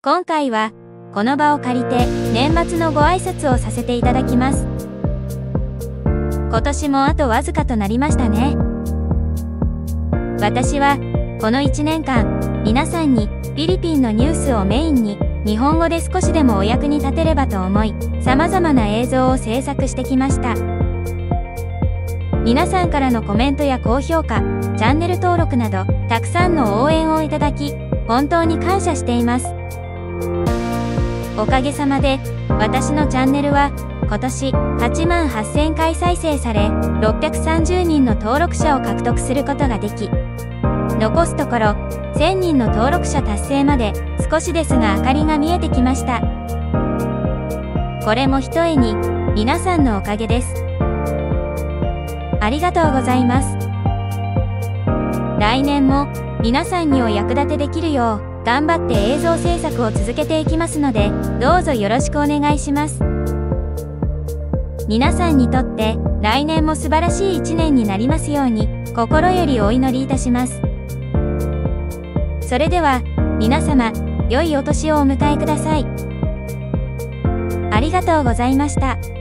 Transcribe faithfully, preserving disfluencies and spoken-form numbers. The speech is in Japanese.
今回はこの場を借りて年末のご挨拶をさせていただきます。今年もあとわずかとなりましたね。私はこのいちねんかん皆さんにフィリピンのニュースをメインに日本語で少しでもお役に立てればと思い、様々な映像を制作してきました。皆さんからのコメントや高評価、チャンネル登録などたくさんの応援をいただき本当に感謝しています。おかげさまで私のチャンネルは今年はちまんはっせんかい再生され、ろっぴゃくさんじゅうにんの登録者を獲得することができ、残すところせんにんの登録者達成まで少しですが明かりが見えてきました。これもひとえに皆さんのおかげです。ありがとうございます。来年も皆さんにお役立てできるよう頑張って映像制作を続けていきますので、どうぞよろしくお願いします。皆さんにとって来年も素晴らしいいちねんになりますように心よりお祈りいたします。それでは皆様、良いお年をお迎えください。ありがとうございました。